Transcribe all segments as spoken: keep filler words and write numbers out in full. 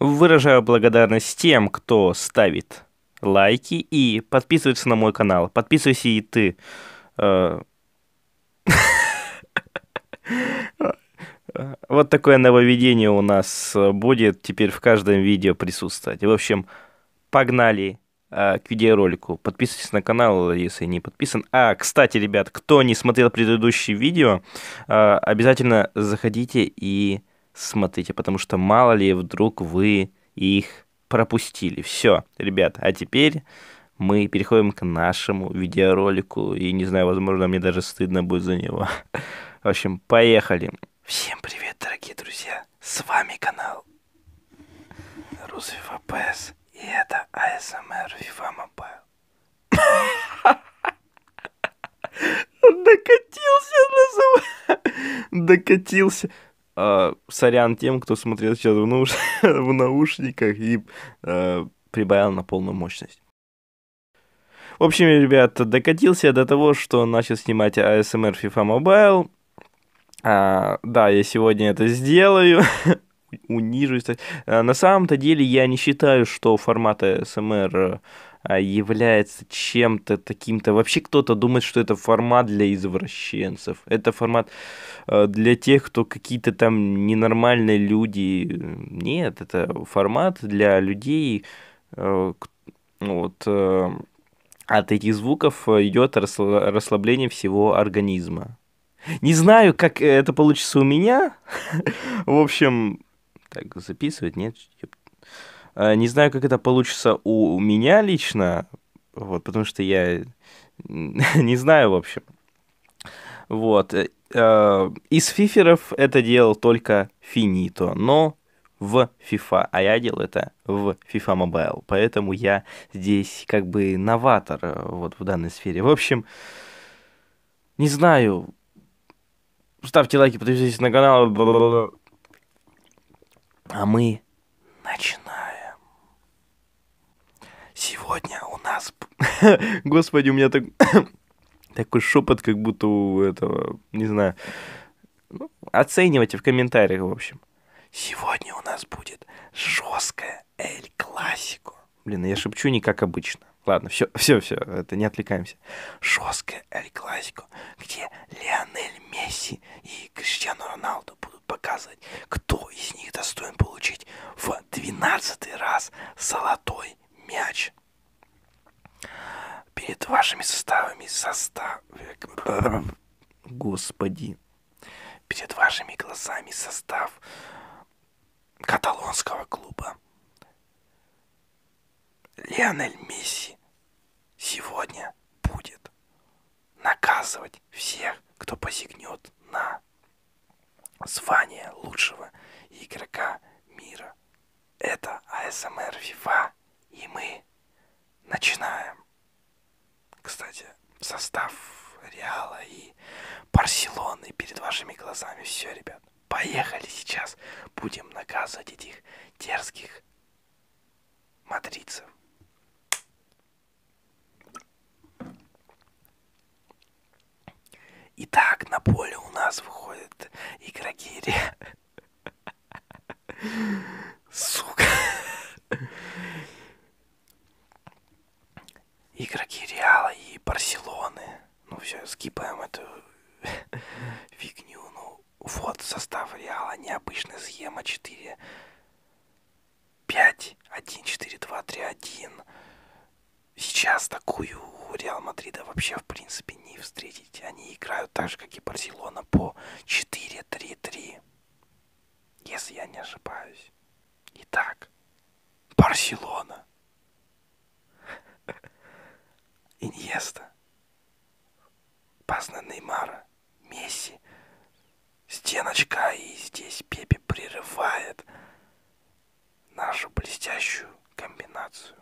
Выражаю благодарность тем, кто ставит лайки и подписывается на мой канал. Подписывайся и ты. Э, Вот такое нововведение у нас э, будет теперь в каждом видео присутствовать. В общем, погнали э, к видеоролику. Подписывайтесь на канал, если не подписан. А, кстати, ребят, кто не смотрел предыдущие видео, э, обязательно заходите и смотрите, потому что мало ли вдруг вы их пропустили. Все, ребят, а теперь мы переходим к нашему видеоролику. И не знаю, возможно, мне даже стыдно будет за него. В общем, поехали. Всем привет, дорогие друзья. С вами канал RusVivaPS. И это а эс эм эр FIFA Mobile. Докатился, называю. Докатился. А, сорян тем, кто смотрел сейчас в, науш... в наушниках и а, прибавил на полную мощность. В общем, ребят, докатился я до того, что начал снимать а эс эм эр FIFA Mobile. А, да, я сегодня это сделаю. Унижусь. А, на самом-то деле я не считаю, что формат а эс эм эр а, является чем-то таким-то. Вообще кто-то думает, что это формат для извращенцев. Это формат а, для тех, кто какие-то там ненормальные люди. Нет, это формат для людей. А, к- вот, а, от этих звуков идет рассло- расслабление всего организма. Не знаю, как это получится у меня. В общем, так, записывать, нет? Ёп. А, Не знаю, как это получится у меня лично, вот, потому что я не знаю, в общем. Вот. э, э, Из фиферов это делал только Финито, но в FIFA, а я делал это в FIFA Mobile, поэтому я здесь как бы новатор э, вот в данной сфере. В общем, не знаю, ставьте лайки, подписывайтесь на канал. Бла-бла-бла. А мы начинаем. Сегодня у нас... Господи, у меня так... такой шепот, как будто у этого... Не знаю. Ну, оценивайте в комментариях, в общем. Сегодня у нас будет жесткая Эль Классико. Блин, я шепчу не как обычно. Ладно, все, все, все, это не отвлекаемся. Жесткая Эль Классико, где Лионель Месси и Криштиану Роналду будут показывать, кто из них достоин получить в двенадцатый раз золотой мяч. Перед вашими составами состав... Господи. Перед вашими глазами состав каталонского клуба. Лионель Месси сегодня будет наказывать всех, кто посягнет на звание лучшего игрока мира. Это а эс эм эр FIFA, и мы начинаем. Кстати, состав Реала и Барселоны перед вашими глазами. Все, ребят, поехали сейчас. Будем наказывать этих дерзких мадридцев. Итак, на поле у нас выходят игроки Ре... Сука. Игроки Реала и Барселоны. Ну все, скипаем эту фигню. Ну вот состав Реала. Необычная схема четыре пять один четыре два три один. Сейчас такую у Реал Мадрида вообще в принципе не встретить. Они играют так же, как и Барселона, по четыре три три. Если я не ошибаюсь. Итак, Барселона. Иньеста. Пас на Неймара. Месси. Стеночка, и здесь Пепе прерывает нашу блестящую комбинацию.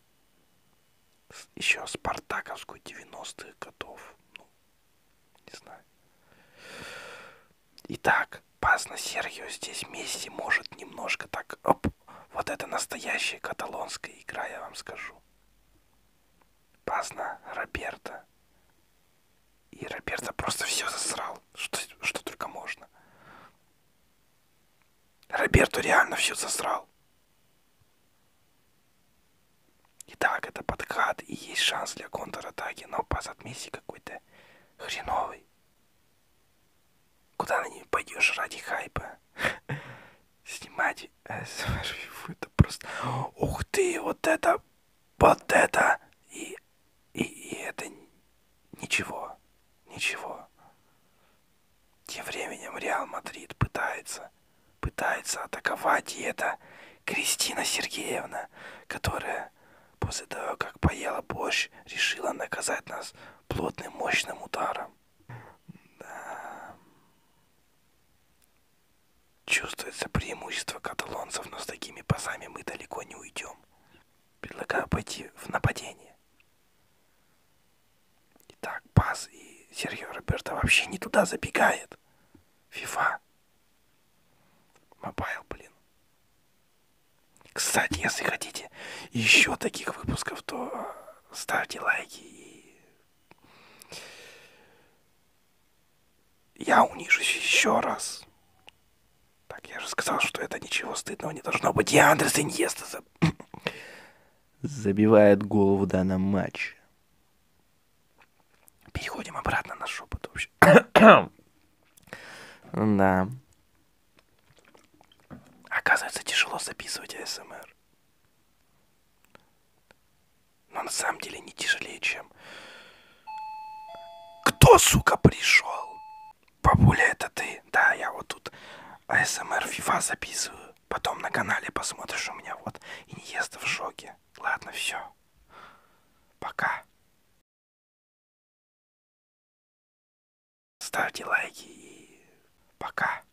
Еще спартаковскую девяностых годов. Ну, не знаю. Итак, пас на Сергио. Здесь Месси может немножко так... Оп, вот это настоящая каталонская игра, я вам скажу. Пас на Роберто. И Роберто просто все засрал. Что, что только можно. Роберто реально все засрал. так, это подкат, и есть шанс для контратаки, но пас от Месси какой-то хреновый. Куда на ней пойдешь ради хайпа? Снимать АСМР Фифу, это просто... Ух ты, вот это, вот это, и, и, и это ничего, ничего. Тем временем Реал Мадрид пытается, пытается атаковать, и это Кристина Сергеевна, которая после того, как поела борщ, решила наказать нас плотным мощным ударом. Да. Чувствуется преимущество каталонцев, но с такими пасами мы далеко не уйдем. Предлагаю пойти в нападение. Итак, пас, и Серхио Роберто вообще не туда забегает. FIFA. Мобайл, блин. Кстати, если хотите еще таких выпусков, то ставьте лайки. И я унижусь еще раз. Так, я же сказал, что это ничего стыдного не должно быть. И Андрес Иньеста за... забивает гол в данном матче. Переходим обратно на шепот вообще. Да. Оказывается, тяжело записывать АСМР. Но на самом деле не тяжелее, чем... Кто, сука, пришел? Бабуля, это ты? Да, я вот тут АСМР FIFA записываю. Потом на канале посмотришь у меня вот. Иньеста в шоке. Ладно, все. Пока. Ставьте лайки и пока.